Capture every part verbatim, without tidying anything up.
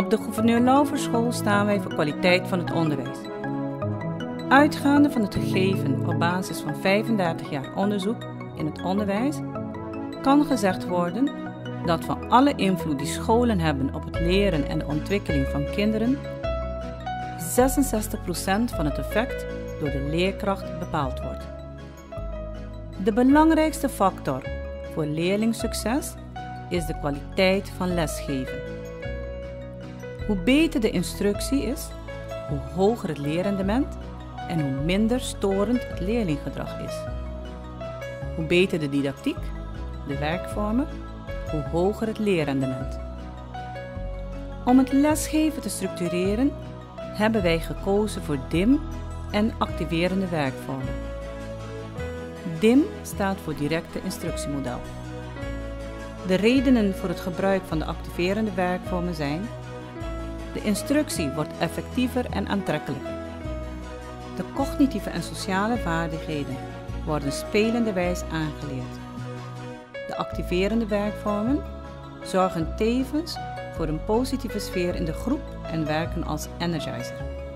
Op de Gouverneur Lauwerschool staan wij voor kwaliteit van het onderwijs. Uitgaande van het gegeven op basis van vijfendertig jaar onderzoek in het onderwijs kan gezegd worden dat van alle invloed die scholen hebben op het leren en de ontwikkeling van kinderen, zesenzestig procent van het effect door de leerkracht bepaald wordt. De belangrijkste factor voor leerlingsucces is de kwaliteit van lesgeven. Hoe beter de instructie is, hoe hoger het leerrendement en hoe minder storend het leerlinggedrag is. Hoe beter de didactiek, de werkvormen, hoe hoger het leerrendement. Om het lesgeven te structureren hebben wij gekozen voor D I M en activerende werkvormen. D I M staat voor directe instructiemodel. De redenen voor het gebruik van de activerende werkvormen zijn: de instructie wordt effectiever en aantrekkelijk. De cognitieve en sociale vaardigheden worden spelenderwijs aangeleerd. De activerende werkvormen zorgen tevens voor een positieve sfeer in de groep en werken als energizer.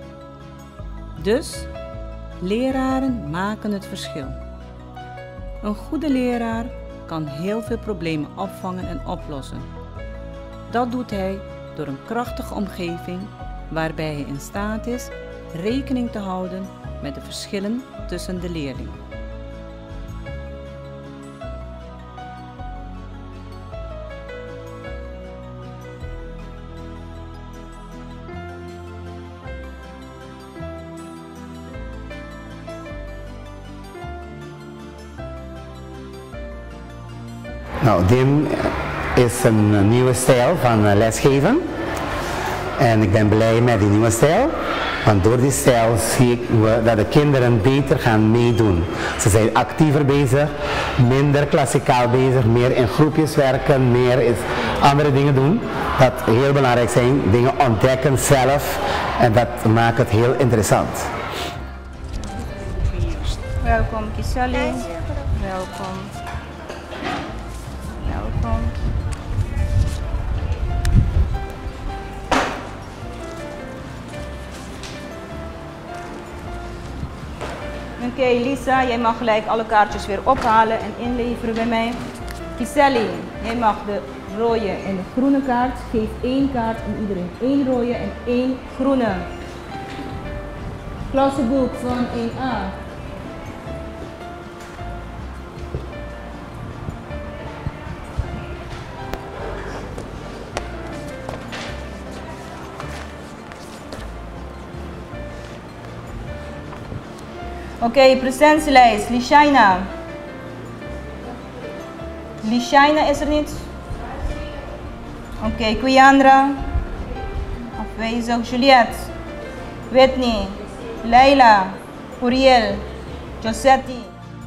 Dus, leraren maken het verschil. Een goede leraar kan heel veel problemen opvangen en oplossen. Dat doet hij door een krachtige omgeving waarbij hij in staat is rekening te houden met de verschillen tussen de leerlingen. Nou, D I M is een nieuwe stijl van lesgeven en ik ben blij met die nieuwe stijl, want door die stijl zie ik dat de kinderen beter gaan meedoen. Ze zijn actiever bezig, minder klassikaal bezig, meer in groepjes werken, meer is andere dingen doen. Dat heel belangrijk zijn, dingen ontdekken zelf en dat maakt het heel interessant. Welkom Kisali, welkom. Welkom. Oké, okay, Lisa, jij mag gelijk alle kaartjes weer ophalen en inleveren bij mij. Kisali, jij mag de rode en de groene kaart. Geef één kaart aan iedereen. Eén rode en één groene. Klassenboek van één A. Oké, okay, presentielijst. Lishaina. Lishaina is er niet? Oké, okay, Kuyandra. Afwezig. Juliette. Whitney. Leila. Uriel. Josetti.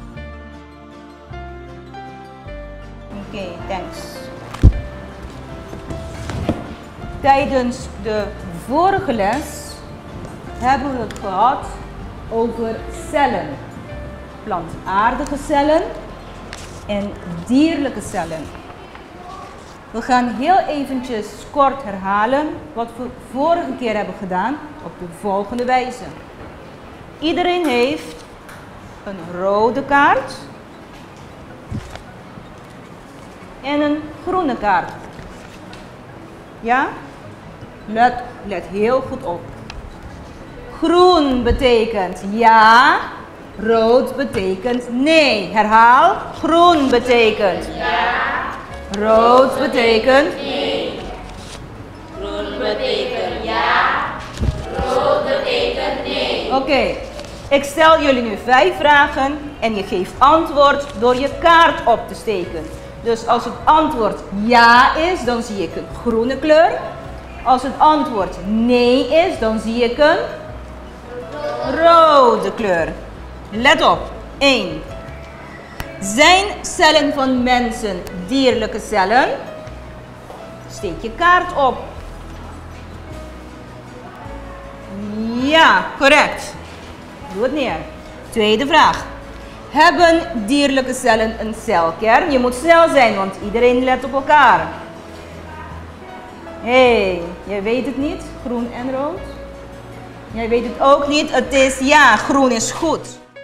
Oké, okay, thanks. Tijdens de vorige les hebben we het gehad over cellen. Plantaardige cellen en dierlijke cellen. We gaan heel eventjes kort herhalen wat we vorige keer hebben gedaan op de volgende wijze. Iedereen heeft een rode kaart en een groene kaart. Ja? Let, let heel goed op. Groen betekent ja, rood betekent nee. Herhaal. Groen betekent ja, rood betekent nee. Groen betekent ja, rood betekent nee. Oké, okay. Ik stel jullie nu vijf vragen en je geeft antwoord door je kaart op te steken. Dus als het antwoord ja is, dan zie ik een groene kleur. Als het antwoord nee is, dan zie ik een rode kleur. Let op. één. Zijn cellen van mensen dierlijke cellen? Steek je kaart op. Ja, correct. Doe het neer. Tweede vraag. Hebben dierlijke cellen een celkern? Je moet snel zijn, want iedereen let op elkaar. Hé, hey, jij weet het niet, groen en rood? Jij weet het ook niet, het is ja, groen is goed.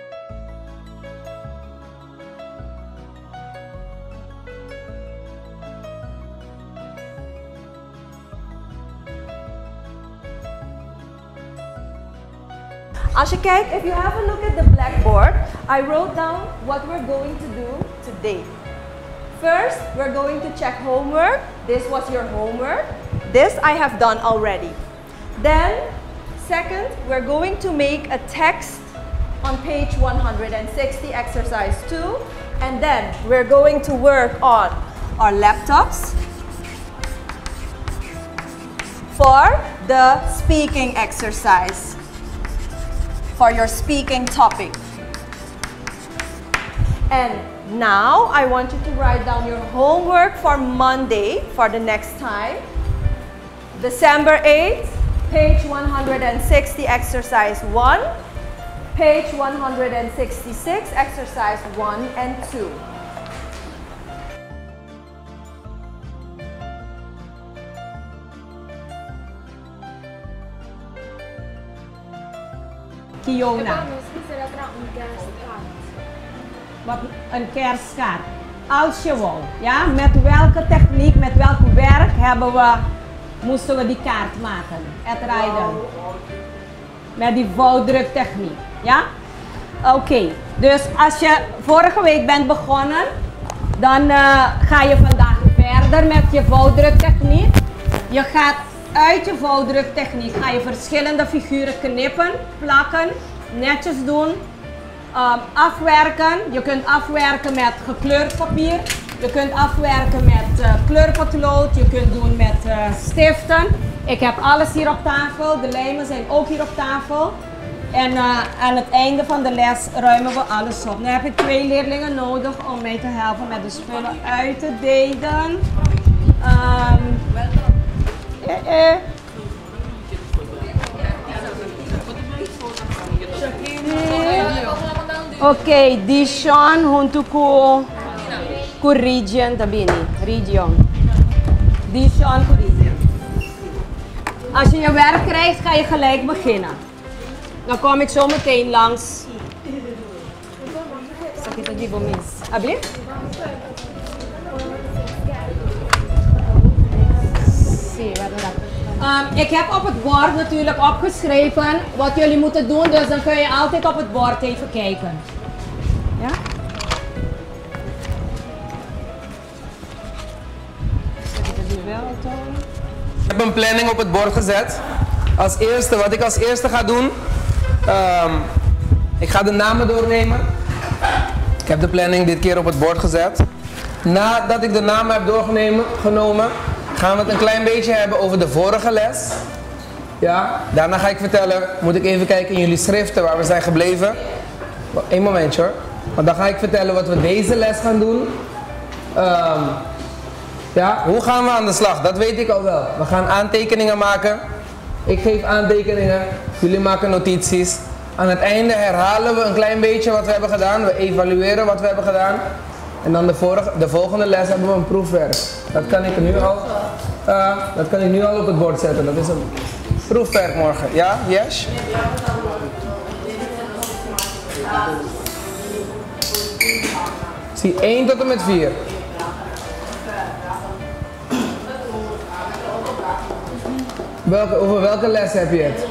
Als je kijkt, if you have a look at the blackboard, I wrote down what we're going to do today. First, we're going to check homework. This was your homework. This I have done already. Then, second, we're going to make a text on page one hundred sixty, exercise two. And then, we're going to work on our laptops for the speaking exercise, for your speaking topic. And now I want you to write down your homework for Monday for the next time. December eighth, page one hundred sixty, exercise one. Page one hundred sixty-six, exercise one and two. Kiona. Wat een kerstkaart. Als je wou, ja, met welke techniek, met welk werk hebben we, moesten we die kaart maken? Het rijden. Met die vouwdruktechniek, ja? Oké, okay. Dus als je vorige week bent begonnen, dan uh, ga je vandaag verder met je vouwdruktechniek. Je gaat uit je vouwdruktechniek, ga je verschillende figuren knippen, plakken, netjes doen. Um, afwerken. Je kunt afwerken met gekleurd papier. Je kunt afwerken met uh, kleurpotlood. Je kunt doen met uh, stiften. Ik heb alles hier op tafel. De lijmen zijn ook hier op tafel. En uh, aan het einde van de les ruimen we alles op. Nu heb ik twee leerlingen nodig om mij te helpen met de spullen uit te delen. Um, eh, eh. Oké, okay, Dishon junto com com Region Tabini, Region. Dishon com Region. Als je je werk krijgt, ga je gelijk beginnen. Dan kom ik zo meteen langs. Zeg je dat die voor mis? Abli? Zie, wat is dat? Um, ik heb op het bord natuurlijk opgeschreven wat jullie moeten doen, dus dan kun je altijd op het bord even kijken. Ja? Ik heb een planning op het bord gezet. Als eerste, wat ik als eerste ga doen, um, ik ga de namen doornemen. Ik heb de planning dit keer op het bord gezet. Nadat ik de namen heb doorgenomen, gaan we het een klein beetje hebben over de vorige les. Ja, daarna ga ik vertellen, moet ik even kijken in jullie schriften waar we zijn gebleven. Eén momentje hoor. Want dan ga ik vertellen wat we deze les gaan doen. Um, ja, hoe gaan we aan de slag? Dat weet ik al wel. We gaan aantekeningen maken. Ik geef aantekeningen. Jullie maken notities. Aan het einde herhalen we een klein beetje wat we hebben gedaan. We evalueren wat we hebben gedaan. En dan de, vorige, de volgende les hebben we een proefwerk. Dat kan ik nu al, uh, dat kan ik nu al op het bord zetten. Dat is een proefwerk morgen. Ja, Yes? Zie één tot en met vier. Welke, over welke les heb je het?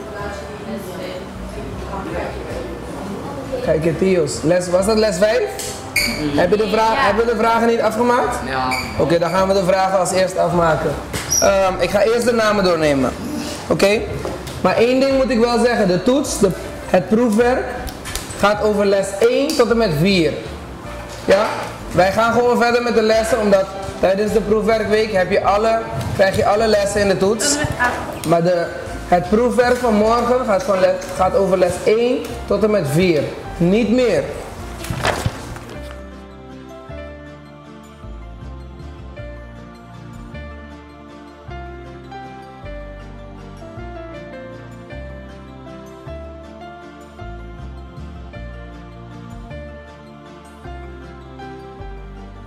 Kijk je, Tios. Les, was dat les vijf? Mm. Heb je de vraag, ja. Hebben we de vragen niet afgemaakt? Ja. Oké, okay, dan gaan we de vragen als eerst afmaken. Um, ik ga eerst de namen doornemen. Oké? Okay? Maar één ding moet ik wel zeggen. De toets, de, het proefwerk, gaat over les één tot en met vier. Ja? Wij gaan gewoon verder met de lessen, omdat tijdens de proefwerkweek heb je alle, krijg je alle lessen in de toets. Maar de, het proefwerk van morgen gaat, van les, gaat over les één tot en met vier. Niet meer.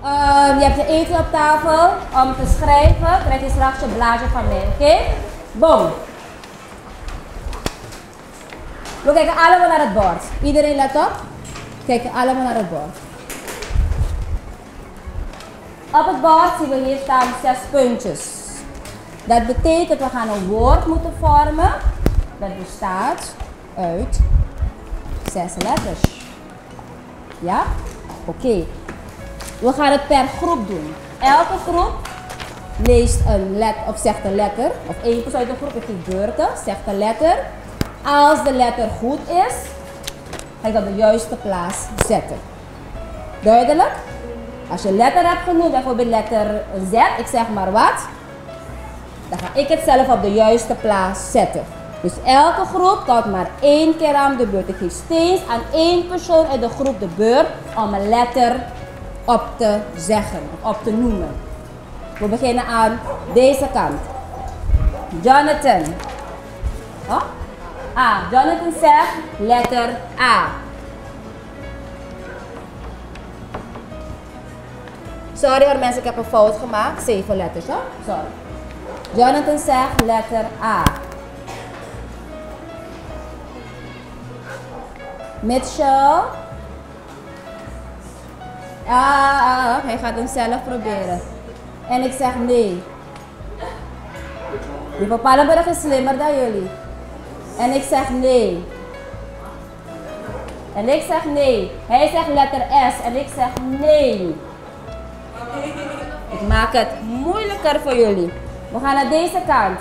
Uh, je hebt je eten op tafel. Om te schrijven krijg je straks je blaadje van mij. Oké? Okay? Boom. We kijken allemaal naar het bord. Iedereen let op. Kijken allemaal naar het bord. Op het bord zien we hier staan zes puntjes. Dat betekent we gaan een woord moeten vormen. Dat bestaat uit zes letters. Ja? Oké. Okay. We gaan het per groep doen. Elke groep leest een letter of zegt een letter. Of één persoon uit de groep heeft die beurten, zegt een letter. Als de letter goed is, ga ik dat op de juiste plaats zetten. Duidelijk? Als je letter hebt genoemd, bijvoorbeeld letter Z, ik zeg maar wat. Dan ga ik het zelf op de juiste plaats zetten. Dus elke groep kan maar één keer aan de beurt. Ik geef steeds aan één persoon uit de groep de beurt om een letter op te zeggen, op te noemen. We beginnen aan deze kant. Jonathan. Oh? A. Jonathan zegt letter A. Sorry hoor mensen, ik heb een fout gemaakt. Zeven letters hoor. Sorry. Jonathan zegt letter A. Mitchell. Ah, hij gaat hem zelf proberen. En ik zeg nee. Die van Pallenburg is slimmer dan jullie. En ik zeg nee. En ik zeg nee. Hij zegt letter S en ik zeg nee. Ik maak het moeilijker voor jullie. We gaan naar deze kant.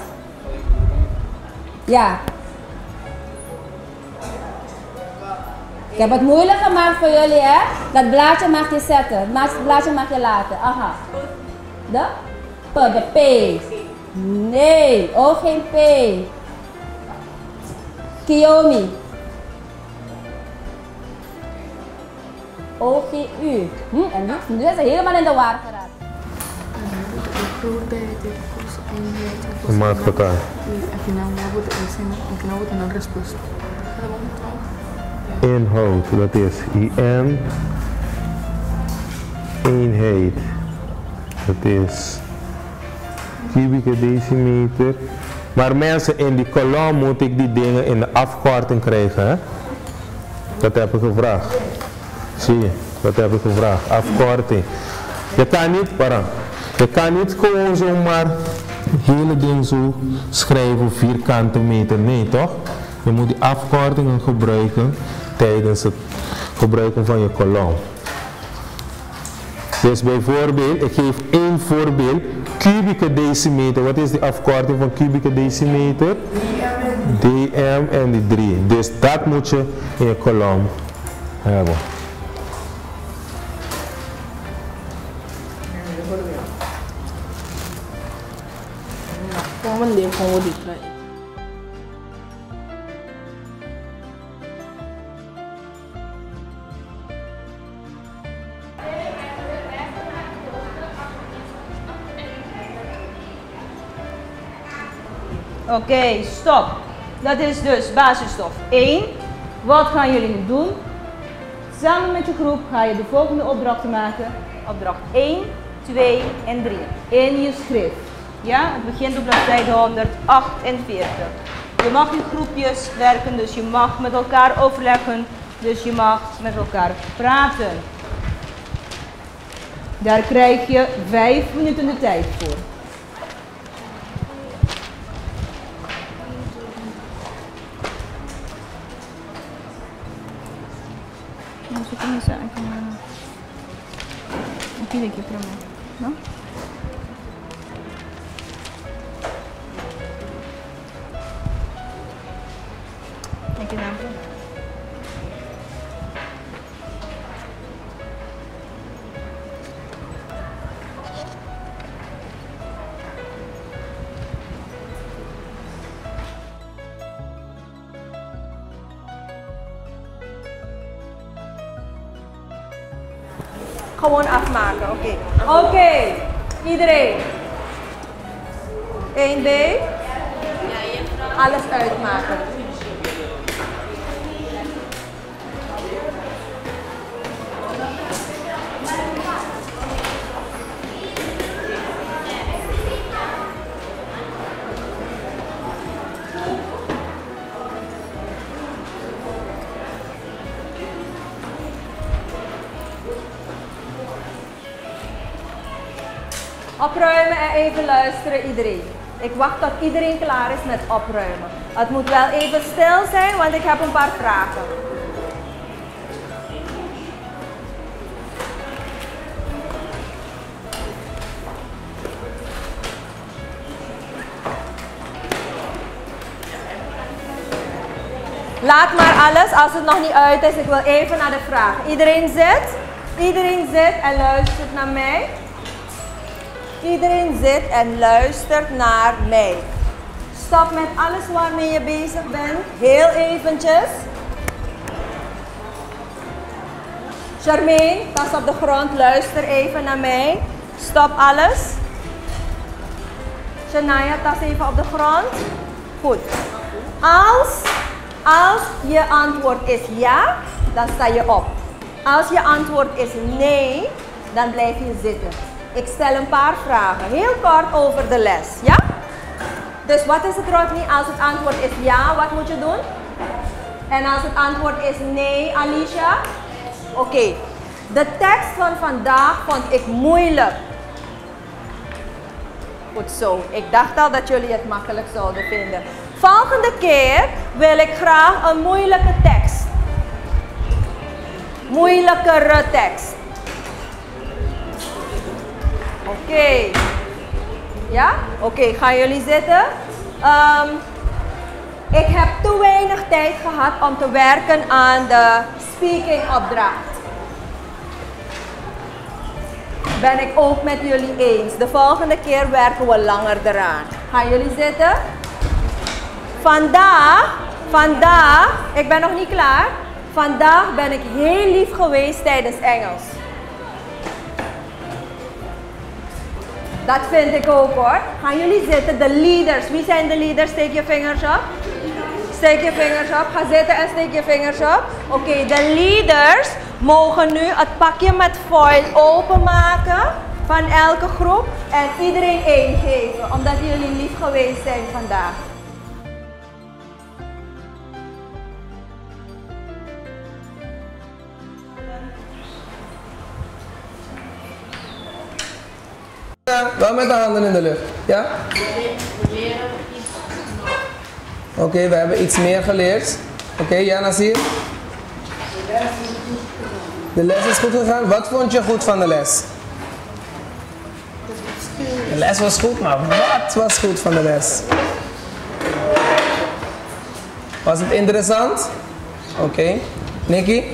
Ja. Ik heb het moeilijk gemaakt voor jullie, hè? Dat blaadje mag je zetten. Het blaadje mag je laten. Aha. De? P, de P. Nee, ook geen P. Kiyomi. O, G, U. Hm, en nu, nu is hij helemaal in de war geraakt. Maat elkaar. Inhoud, dat is I N. Eenheid. Dat is kubieke decimeter. Maar mensen, in die kolom moet ik die dingen in de afkorting krijgen. Hè? Dat heb ik gevraagd. Zie je, dat heb ik gevraagd. Afkorting. Je kan niet, parang, je kan niet gewoon zomaar het hele ding zo schrijven vierkante meter. Nee, toch? Je moet die afkortingen gebruiken tijdens het gebruiken van je kolom. Dus bijvoorbeeld, ik geef één voorbeeld. Kubieke decimeter. Wat is de afkorting van kubieke decimeter? D M en die drie. Dus dat moet je in je kolom hebben. Oké, okay, stop. Dat is dus basisstof één. Wat gaan jullie nu doen? Samen met je groep ga je de volgende opdrachten maken. Opdracht één, twee en drie. In je schrift. Ja, het begint op bladzijde honderdachtenveertig. Je mag in groepjes werken, dus je mag met elkaar overleggen. Dus je mag met elkaar praten. Daar krijg je vijf minuten de tijd voor. Eso comienza como aquí de aquí primero, ¿no? Aquí dentro. Gewoon afmaken, oké. Okay. Oké, okay. Iedereen. één B. Alles uitmaken. Opruimen en even luisteren iedereen. Ik wacht tot iedereen klaar is met opruimen. Het moet wel even stil zijn, want ik heb een paar vragen. Laat maar alles, als het nog niet uit is, ik wil even naar de vraag. Iedereen zit? Iedereen zit en luistert naar mij. Iedereen zit en luistert naar mij. Stop met alles waarmee je bezig bent. Heel eventjes. Charmaine, tas op de grond, luister even naar mij. Stop alles. Shania, tas even op de grond. Goed. Als, als je antwoord is ja, dan sta je op. Als je antwoord is nee, dan blijf je zitten. Ik stel een paar vragen, heel kort over de les, ja? Dus wat is het, Rodney? Als het antwoord is ja, wat moet je doen? En als het antwoord is nee, Alicia? Oké, okay. De tekst van vandaag vond ik moeilijk. Goed zo, ik dacht al dat jullie het makkelijk zouden vinden. Volgende keer wil ik graag een moeilijke tekst. Moeilijkere tekst. Oké. Okay. Ja? Oké, okay, gaan jullie zitten? Um, ik heb te weinig tijd gehad om te werken aan de speaking opdracht. Ben ik ook met jullie eens. De volgende keer werken we langer eraan. Gaan jullie zitten? Vandaag, vandaag, ik ben nog niet klaar. Vandaag ben ik heel lief geweest tijdens Engels. Dat vind ik ook hoor. Gaan jullie zitten, de leaders. Wie zijn de leaders? Steek je vingers op. Steek je vingers op. Ga zitten en steek je vingers op. Oké, okay, de leaders mogen nu het pakje met foil openmaken van elke groep. En iedereen één geven, omdat jullie lief geweest zijn vandaag. Wel met de handen in de lucht. Ja? Oké, okay, we hebben iets meer geleerd. Oké, okay, ja, Nasir? De les is goed gegaan. Wat vond je goed van de les? De les was goed, maar wat was goed van de les? Was het interessant? Oké. Okay. Nikki?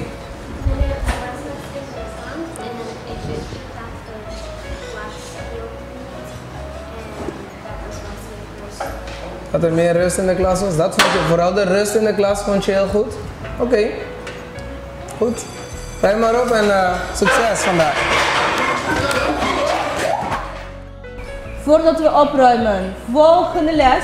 Dat er meer rust in de klas was. Dat vond je, vooral de rust in de klas vond je heel goed? Oké. Okay. Goed. Rij maar op en uh, succes vandaag. Voordat we opruimen, volgende les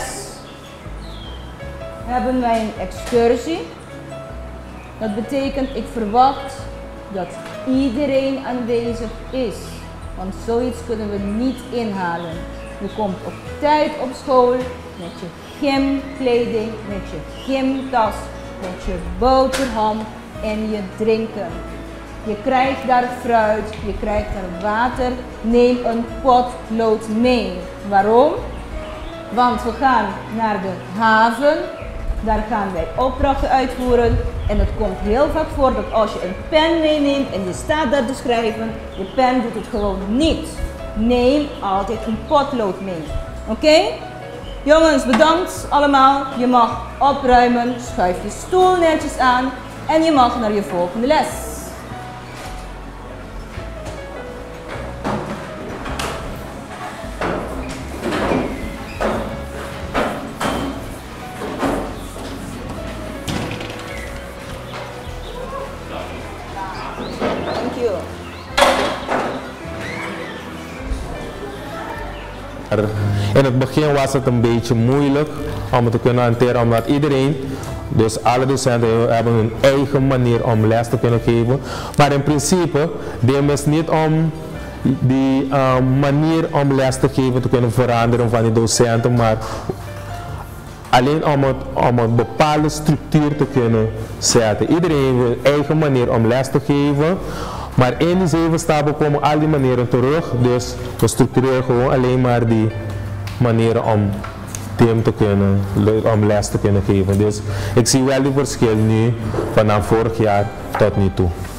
hebben wij een excursie. Dat betekent, ik verwacht dat iedereen aanwezig is. Want zoiets kunnen we niet inhalen. Je komt op tijd op school met je gymkleding, met je gymtas, met je boterham en je drinken. Je krijgt daar fruit, je krijgt daar water. Neem een potlood mee. Waarom? Want we gaan naar de haven. Daar gaan wij opdrachten uitvoeren. En het komt heel vaak voor dat als je een pen meeneemt en je staat daar te schrijven, je pen doet het gewoon niet. Neem altijd een potlood mee. Oké? Okay? Jongens, bedankt allemaal. Je mag opruimen, schuif je stoel netjes aan en je mag naar je volgende les. In het begin was het een beetje moeilijk om het te kunnen hanteren, omdat iedereen, dus alle docenten hebben hun eigen manier om les te kunnen geven. Maar in principe, deel is niet om die uh, manier om les te geven te kunnen veranderen van die docenten, maar alleen om, het, om een bepaalde structuur te kunnen zetten. Iedereen heeft een eigen manier om les te geven. Maar in die zeven stappen komen al die manieren terug. Dus we structureren gewoon alleen maar die manieren om team te kunnen, om les te kunnen geven. Dus ik zie wel die verschil nu vanaf vorig jaar tot nu toe.